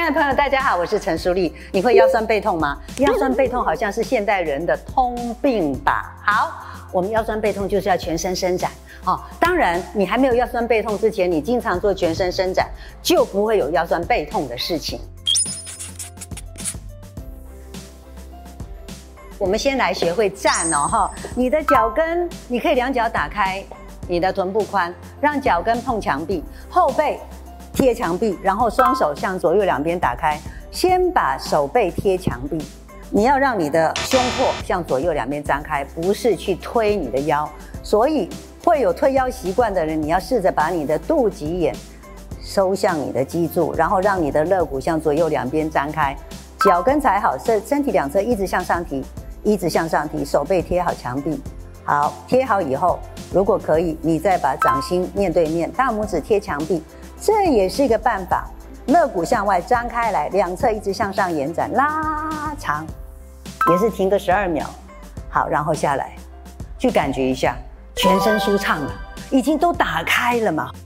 的朋友，大家好，我是陈淑丽。你会腰酸背痛吗？腰酸背痛好像是现代人的通病吧？好，我们腰酸背痛就是要全身伸展。当然，你还没有腰酸背痛之前，你经常做全身伸展，就不会有腰酸背痛的事情。我们先来学会站哦，你的脚跟，你可以两脚打开，你的臀部宽，让脚跟碰墙壁，后背贴墙壁，然后双手向左右两边打开，先把手背贴墙壁。你要让你的胸廓向左右两边张开，不是去推你的腰。所以会有推腰习惯的人，你要试着把你的肚脐眼收向你的脊柱，然后让你的肋骨向左右两边张开，脚跟踩好，身体两侧一直向上提，一直向上提，手背贴好墙壁。好，贴好以后，如果可以，你再把掌心面对面，大拇指贴墙壁，这也是一个办法。肋骨向外张开来，两侧一直向上延展，拉长，也是停个12秒。好，然后下来，去感觉一下，全身舒畅了，已经都打开了嘛。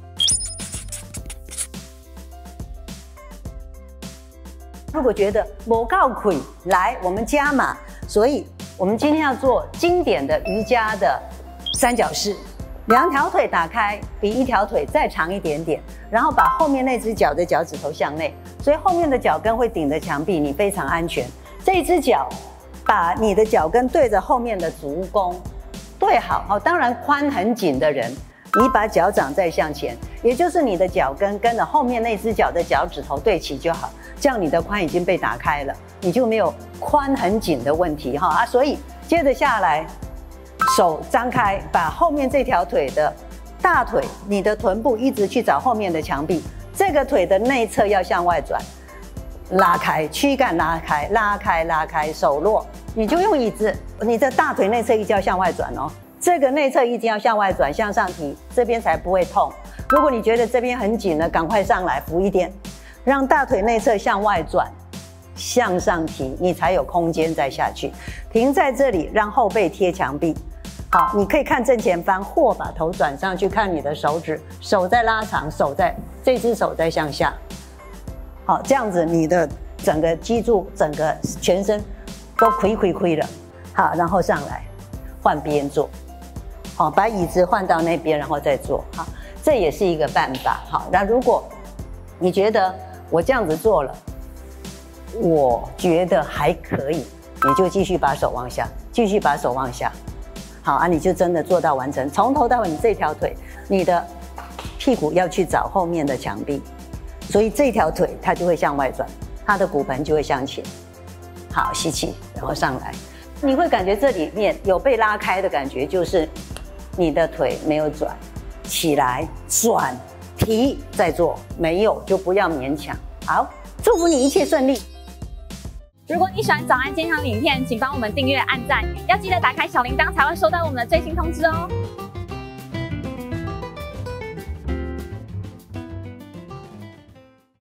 如果觉得不够亏，来，我们加码。所以我们今天要做经典的瑜伽的三角式，两条腿打开，比一条腿再长一点点，然后把后面那只脚的脚趾头向内，所以后面的脚跟会顶着墙壁，你非常安全。这一只脚，把你的脚跟对着后面的足弓，对好。当然髋很紧的人，你把脚掌再向前，也就是你的脚跟跟着后面那只脚的脚趾头对齐就好，这样你的髋已经被打开了，你就没有髋很紧的问题所以接着下来，手张开，把后面这条腿的大腿，你的臀部一直去找后面的墙壁，这个腿的内侧要向外转，拉开，躯干拉开，拉开，拉开，手落，你就用椅子，你的大腿内侧一定要向外转哦，这个内侧一定要向外转，向上提，这边才不会痛。如果你觉得这边很紧了，赶快上来扶一点，让大腿内侧向外转，向上提，你才有空间再下去。停在这里，让后背贴墙壁。好，你可以看正前方，或把头转上去看你的手指，手在拉长，这只手在向下。好，这样子你的整个脊柱、整个全身都亏了。好，然后上来换边坐。好，把椅子换到那边，然后再坐。好，这也是一个办法。好，那如果你觉得我这样子做了，我觉得还可以，你就继续把手往下，继续把手往下。好你就真的做到完成。从头到尾，你这条腿，你的屁股要去找后面的墙壁，所以这条腿它就会向外转，它的骨盆就会向前。好，吸气，然后上来，你会感觉这里面有被拉开的感觉，就是你的腿没有转，起来转提再做，没有就不要勉强。好，祝福你一切顺利。 如果你喜欢早安健康影片，请帮我们订阅、按赞，要记得打开小铃铛才会收到我们的最新通知哦。